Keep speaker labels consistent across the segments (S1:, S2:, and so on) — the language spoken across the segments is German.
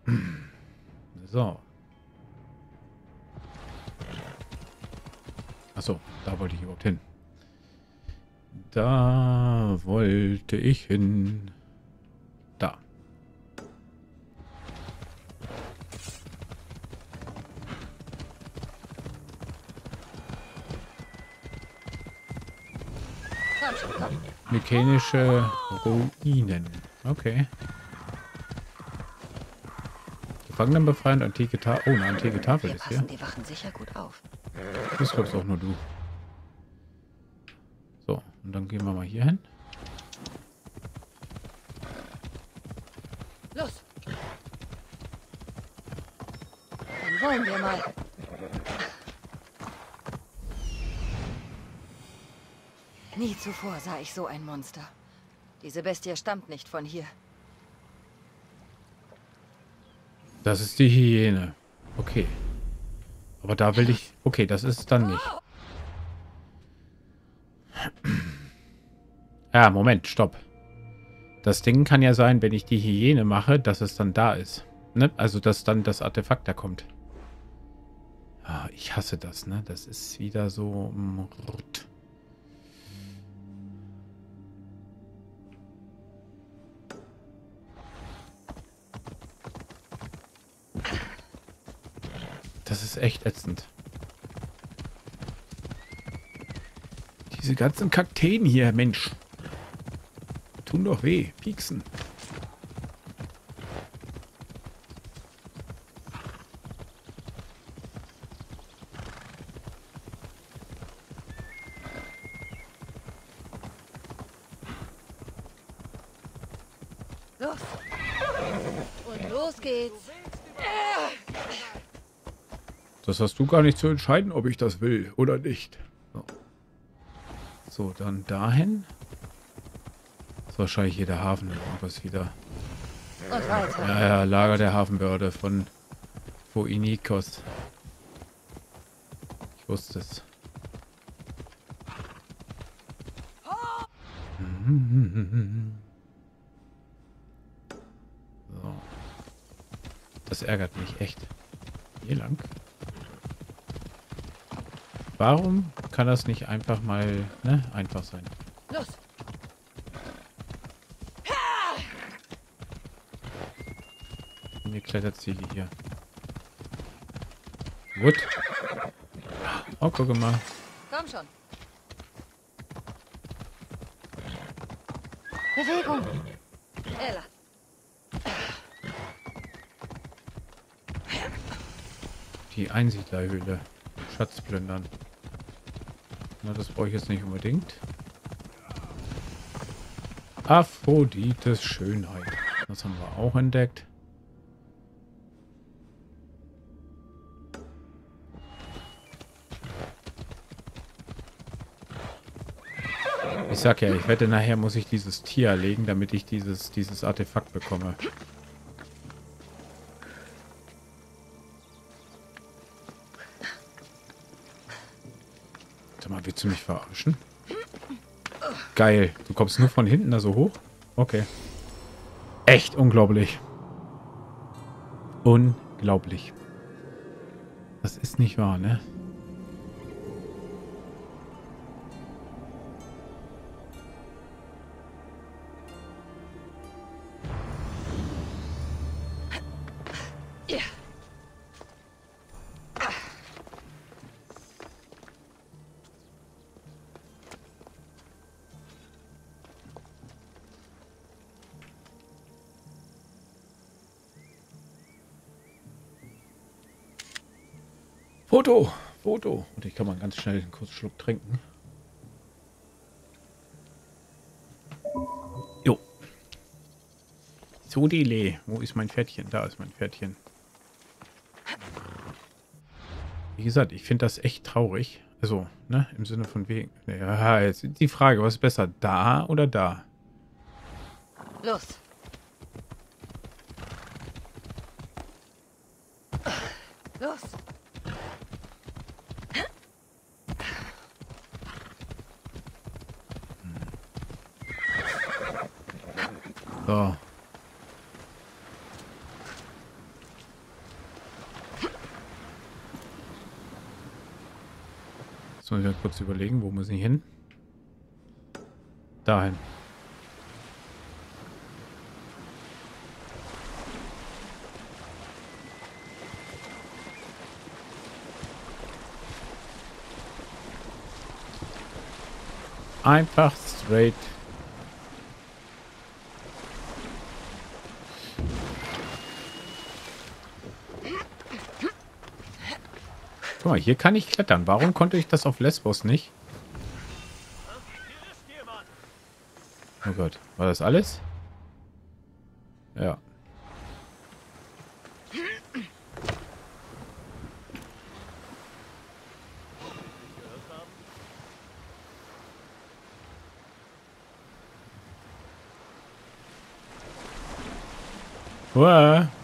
S1: So. Achso, da wollte ich überhaupt hin. Da wollte ich hin. Da.
S2: Komm schon, komm.
S1: Mechanische Ruinen. Okay. Gefangenen befreien, antike Tafel. Oh, eine antike Tafel
S2: Wir
S1: ist hier.
S2: passen die Wachen sicher gut auf.
S1: Das glaubst auch nur du. So, und dann gehen wir mal hier hin.
S2: Los! Dann wollen wir mal. Nie zuvor sah ich so ein Monster. Diese Bestie stammt nicht von hier.
S1: Das ist die Hyäne. Okay. Aber da will ich... Okay, das ist es dann nicht. Ja, Moment, stopp. Das Ding kann ja sein, wenn ich die Hyäne mache, dass es dann da ist. Ne? Also, dass dann das Artefakt da kommt. Ah, ich hasse das, ne? Das ist wieder so... Das ist echt ätzend. Diese ganzen Kakteen hier, Mensch. Tun doch weh. Pieksen.
S2: Los! Und los geht's.
S1: Das hast du gar nicht zu entscheiden, ob ich das will oder nicht. So, so dann dahin. Das ist wahrscheinlich hier der Hafen. Irgendwas wieder.
S2: Und weiter.
S1: Ja, ja, Lager der Hafenbehörde von Phoinikos. Ich wusste es. So. Das ärgert mich echt. Hier lang. Warum kann das nicht einfach mal, ne, einfach sein?
S2: Los!
S1: Mir Kletterziele hier. Wood. Oh, guck mal.
S2: Komm schon. Bewegung. Ella.
S1: Die Einsiedlerhöhle. Schatz plündern. Na, das brauche ich jetzt nicht unbedingt. Aphrodites Schönheit. Das haben wir auch entdeckt. Ich sag ja, ich wette, nachher muss ich dieses Tier erlegen, damit ich dieses Artefakt bekomme. Sag mal, willst du mich verarschen? Geil. Du kommst nur von hinten da so hoch? Okay. Echt unglaublich. Unglaublich. Das ist nicht wahr, ne?
S2: Ja.
S1: Foto! Foto! Und ich kann mal ganz schnell einen kurzen Schluck trinken. Jo. So, Dele. Wo ist mein Pferdchen? Da ist mein Pferdchen. Wie gesagt, ich finde das echt traurig. Also, ne? Im Sinne von wegen. Ja, jetzt ist die Frage, was ist besser? Da oder da?
S2: Los. Los.
S1: So. Jetzt muss ich mal kurz überlegen, wo muss ich hin? Dahin. Einfach straight. Guck mal, hier kann ich klettern. Warum konnte ich das auf Lesbos nicht? Oh Gott, war das alles? Ja. Uah.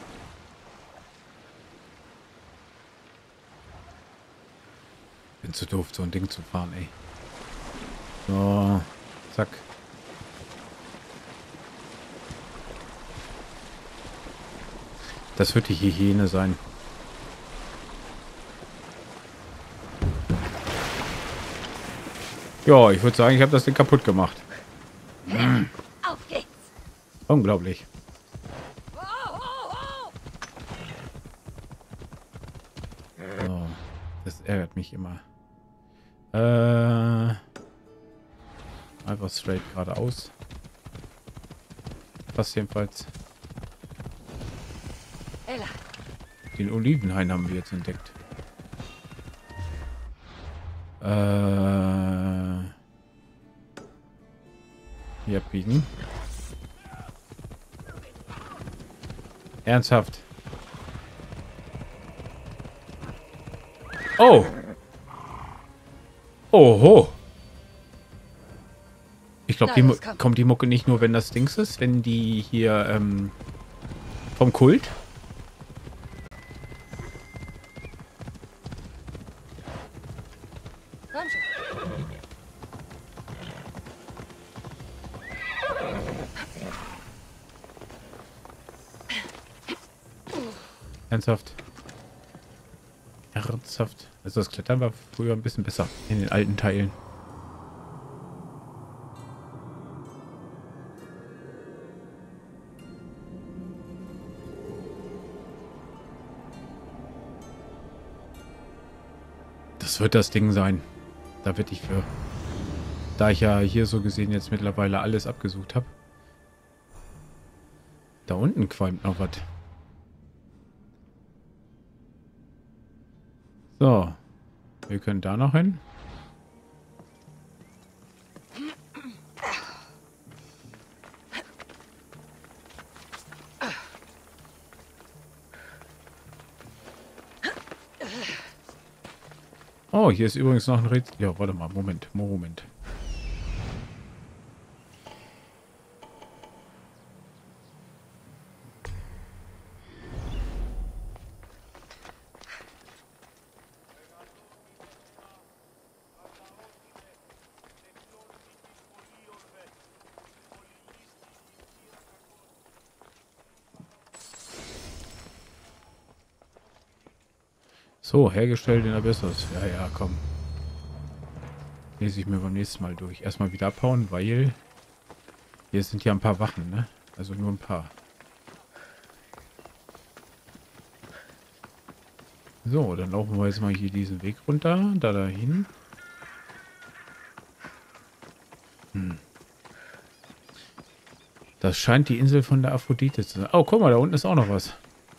S1: Bin zu doof, so ein Ding zu fahren, ey. So, zack. Das wird die Hyäne sein. Ja, ich würde sagen, ich habe das Ding kaputt gemacht.
S2: Auf geht's.
S1: Unglaublich. So, das ärgert mich immer. Einfach straight geradeaus. Fast jedenfalls.
S2: Ella.
S1: Den Olivenhain haben wir jetzt entdeckt. Hier abbiegen. Ernsthaft. Oh. Oho. Ich glaube, die kommt die Mucke nicht nur, wenn das Dings ist, wenn die hier vom Kult.
S2: Komm schon.
S1: Ernsthaft. Ernsthaft. Also das Klettern war früher ein bisschen besser in den alten Teilen. Das wird das Ding sein. Da werde ich für. Da ich ja hier so gesehen jetzt mittlerweile alles abgesucht habe. Da unten qualmt noch was. So. Wir können da noch hin. Oh, hier ist übrigens noch ein Rätsel. Ja, warte mal. Moment. So, hergestellt in Abyssos. Ja, ja, komm. Lese ich mir beim nächsten Mal durch. Erstmal wieder abhauen, weil hier sind ja ein paar Wachen, ne? Also nur ein paar. So, dann laufen wir jetzt mal hier diesen Weg runter, da dahin. Das scheint die Insel von der Aphrodite zu sein. Oh, guck mal, da unten ist auch noch was.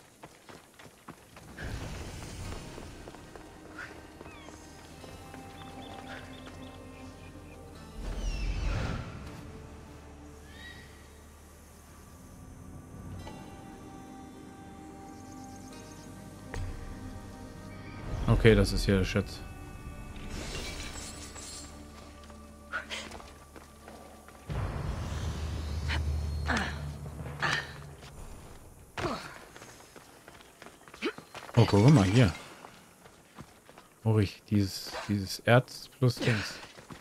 S1: Okay, das ist hier der Schatz. Oh, guck mal hier. Dieses Erz plus Dings.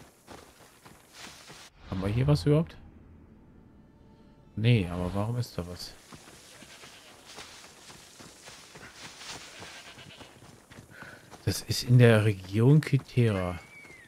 S1: Haben wir hier was überhaupt? Nee, aber warum ist da was? Das ist in der Region Kythera.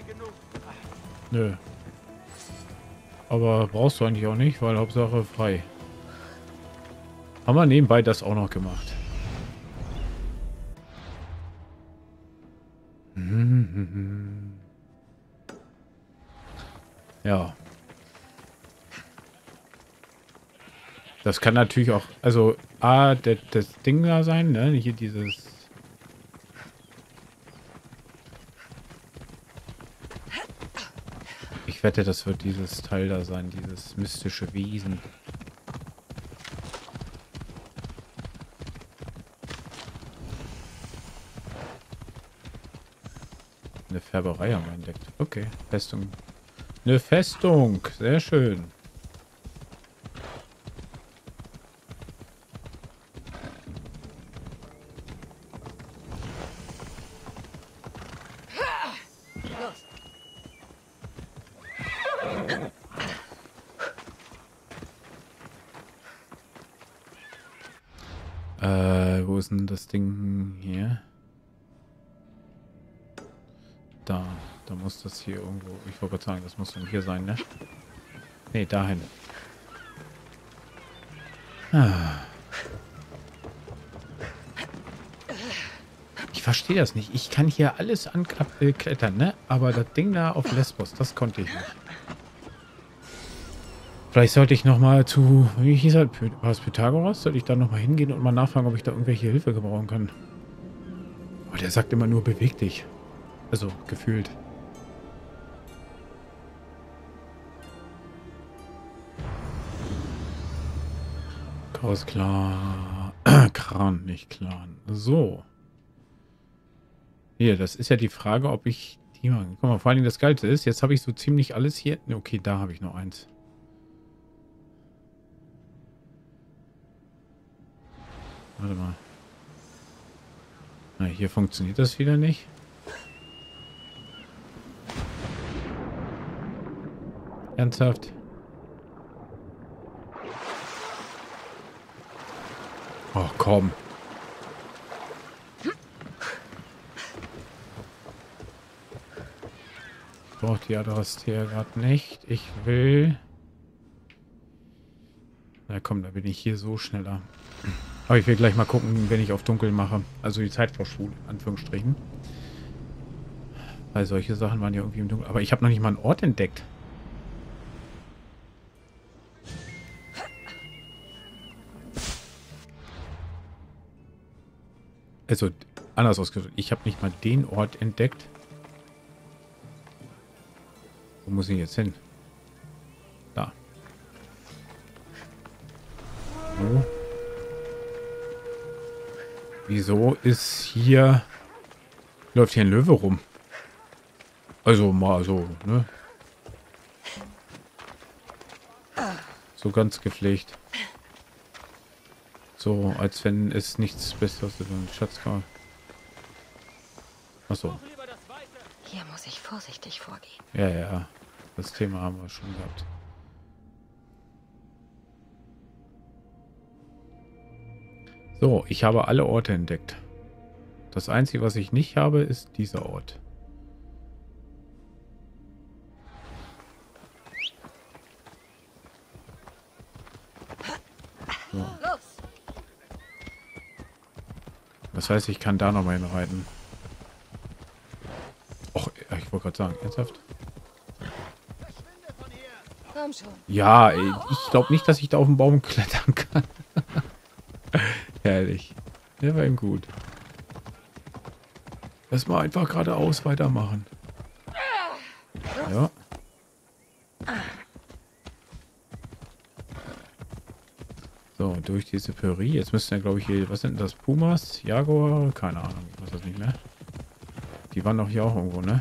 S1: Nö. Aber brauchst du eigentlich auch nicht, weil Hauptsache frei. Haben wir nebenbei das auch noch gemacht. Ja. Das kann natürlich auch, also das Ding da sein, ne? Hier dieses... Ich wette, das wird dieses Teil da sein, dieses mystische Wesen. Eine Färberei haben wir entdeckt. Okay, Festung. Eine Festung, sehr schön. Wo ist denn das Ding hier? Da muss das hier irgendwo... Ich wollte gerade sagen, das muss dann hier sein, ne? Ne, dahin. Ich verstehe das nicht. Ich kann hier alles anklettern, ne? Aber das Ding da auf Lesbos, das konnte ich nicht. Vielleicht sollte ich nochmal zu... Wie hieß er? War es Pythagoras? Sollte ich da nochmal hingehen und mal nachfragen, ob ich da irgendwelche Hilfe gebrauchen kann? Aber der sagt immer nur, beweg dich. Also, gefühlt. Chaos klar. Kran, nicht Clan. So. Hier, das ist ja die Frage, ob ich die machen. Guck mal, vor allem das Geilste ist, jetzt habe ich so ziemlich alles hier. Okay, da habe ich noch eins. Warte mal. Na, hier funktioniert das wieder nicht. Ernsthaft? Oh, komm. Ich brauche die Adresse hier gerade nicht. Ich will... Na komm, da bin ich hier so schneller. Aber ich will gleich mal gucken, wenn ich auf dunkel mache. Also die Zeit vor Schule, in Anführungsstrichen. Weil solche Sachen waren ja irgendwie im Dunkeln. Aber ich habe noch nicht mal einen Ort entdeckt. Also, anders ausgedrückt. Ich habe nicht mal den Ort entdeckt. Wo muss ich jetzt hin? Da. Wo? Wieso ist hier... Läuft hier ein Löwe rum? Also mal so, ne? So ganz gepflegt. So, als wenn es nichts Besseres ist. Schatzkarte. Achso.
S2: Hier muss ich vorsichtig vorgehen.
S1: Ja, ja. Das Thema haben wir schon gehabt. So, ich habe alle Orte entdeckt. Das Einzige, was ich nicht habe, ist dieser Ort. So. Das heißt, ich kann da noch mal hinreiten. Och, ich wollte gerade sagen, ernsthaft?
S2: Komm schon.
S1: Ja, ey, ich glaube nicht, dass ich da auf den Baum klettern kann. Herrlich. Der war ihm gut. Lass mal einfach geradeaus weitermachen. Ja. So, durch diese Prärie. Jetzt müssten ja, glaube ich, hier... Was sind das? Pumas? Jaguar? Keine Ahnung. Ich weiß das nicht mehr. Die waren doch hier auch irgendwo, ne?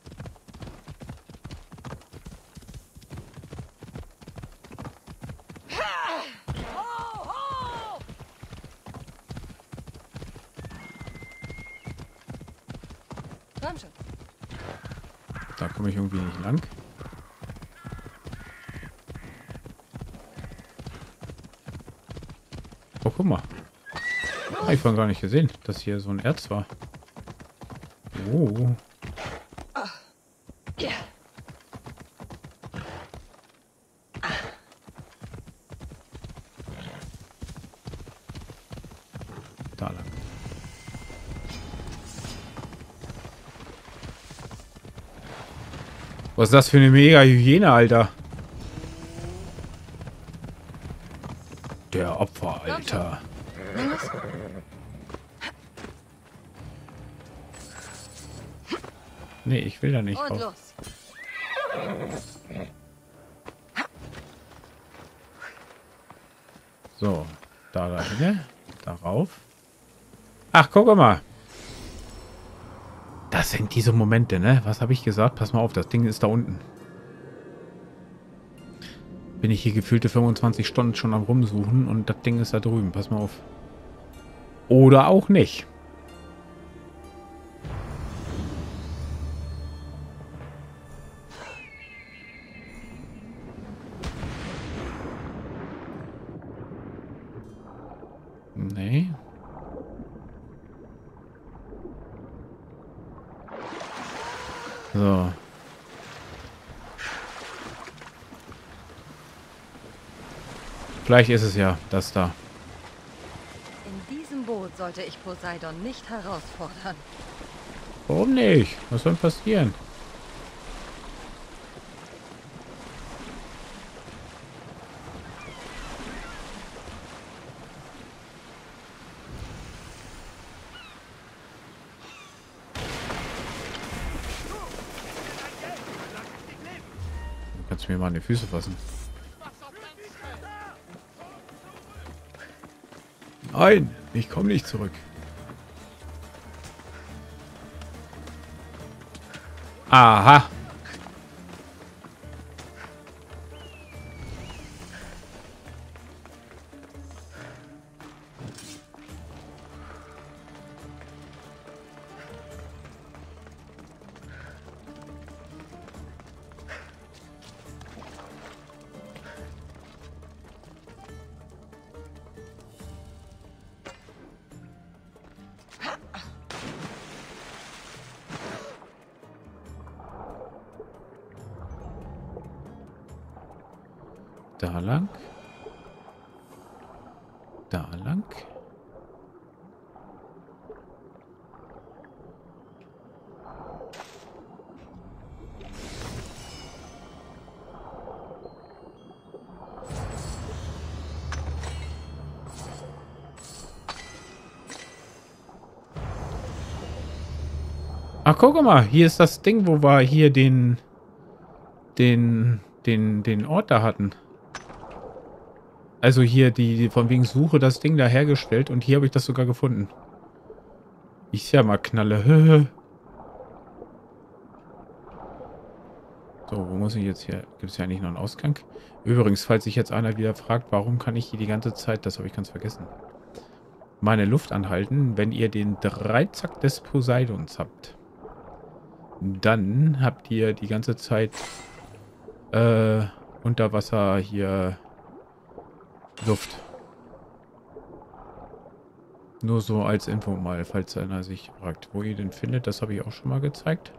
S2: Komm schon.
S1: Da komme ich irgendwie nicht lang. Oh, guck mal. Hab ich vorhin gar nicht gesehen, dass hier so ein Erz war. Oh. Da lang. Was ist das für eine mega Hyäne, Alter? Der Opfer, Alter. Nee, ich will da nicht
S2: Und
S1: raus.
S2: los.
S1: So, da dahin, darauf. Ach, guck mal. Das sind diese Momente, ne? Was habe ich gesagt? Pass mal auf, das Ding ist da unten. Bin ich hier gefühlte 25 Stunden schon am Rumsuchen und das Ding ist da drüben. Pass mal auf. Oder auch nicht. Nee. So. Vielleicht ist es ja das da.
S2: In diesem Boot sollte ich Poseidon nicht herausfordern.
S1: Warum nicht? Was soll passieren? Du kannst mir mal an die Füße fassen. Nein, ich komme nicht zurück. Aha. Da lang. Da lang. Ach, guck mal, hier ist das Ding, wo wir hier den Ort da hatten. Also hier, die von wegen Suche das Ding da hergestellt und hier habe ich das sogar gefunden. Ich ja mal knalle. So, wo muss ich jetzt hier? Gibt es ja eigentlich noch einen Ausgang? Übrigens, falls sich jetzt einer wieder fragt, warum kann ich hier die ganze Zeit, das habe ich ganz vergessen, meine Luft anhalten, wenn ihr den Dreizack des Poseidons habt. Dann habt ihr die ganze Zeit unter Wasser hier Luft. Nur so als Info mal, falls einer sich fragt, wo ihr den findet. Das habe ich auch schon mal gezeigt.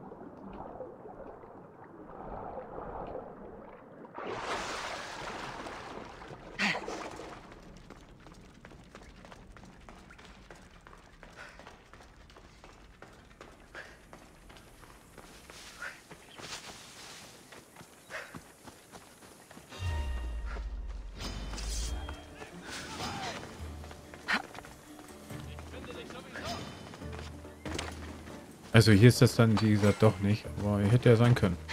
S1: Also hier ist das dann, wie gesagt, doch nicht. Aber hätte ja sein können.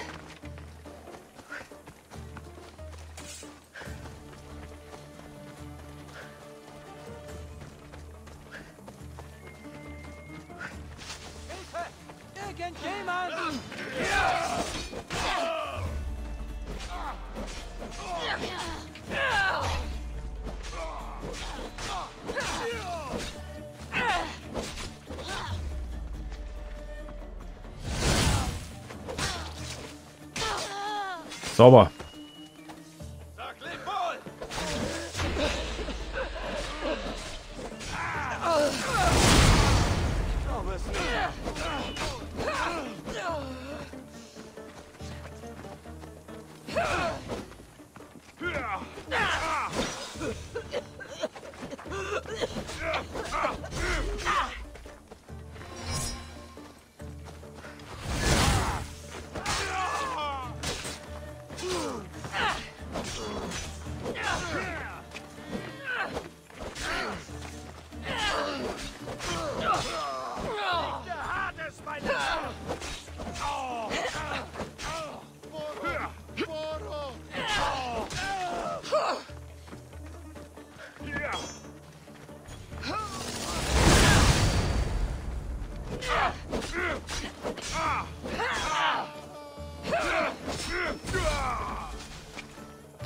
S1: Sauber.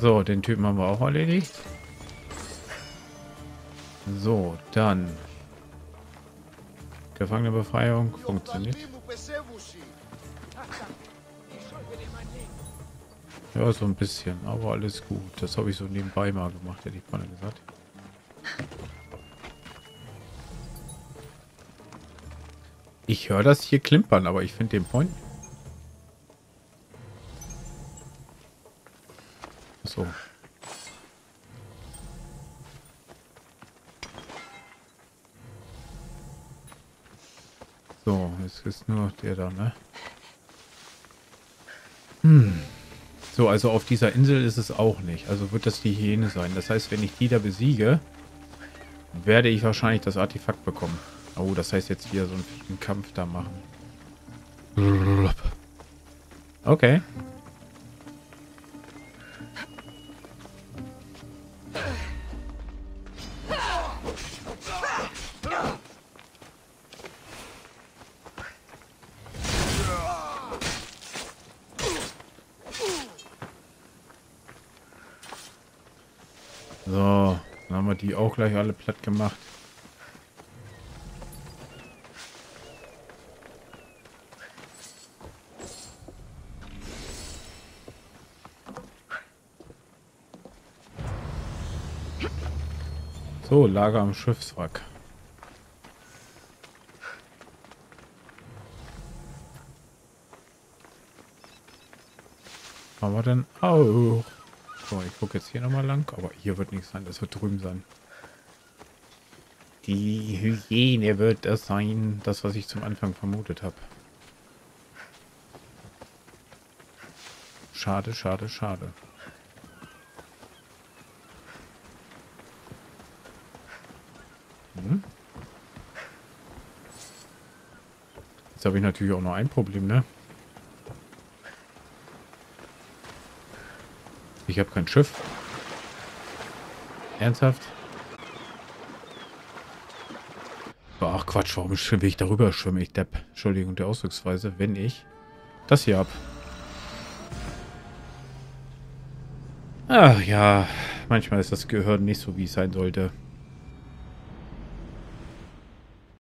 S1: So, den Typen haben wir auch erledigt. So, dann. Gefangenenbefreiung funktioniert. Ja, so ein bisschen, aber alles gut. Das habe ich so nebenbei mal gemacht, hätte ich mal gesagt. Ich höre das hier klimpern, aber ich finde den Point. So. So, jetzt ist nur noch der da, ne? So, also auf dieser Insel ist es auch nicht. Also wird das die Hyäne sein. Das heißt, wenn ich die da besiege, werde ich wahrscheinlich das Artefakt bekommen. Oh, das heißt jetzt wieder so einen Kampf da machen. Okay. So, dann haben wir die auch gleich alle platt gemacht. So, Lager am Schiffswrack. Haben wir denn auch? So, ich gucke jetzt hier nochmal lang, aber hier wird nichts sein, das wird drüben sein. Die Hyäne wird es sein, das, was ich zum Anfang vermutet habe. Schade, schade, schade. Jetzt habe ich natürlich auch noch ein Problem, ne? Ich habe kein Schiff. Ernsthaft? Ach Quatsch, warum will ich darüber schwimmen? Ich Depp. Entschuldigung der Ausdrucksweise, wenn ich das hier habe. Ach ja, manchmal ist das Gehirn nicht so, wie es sein sollte.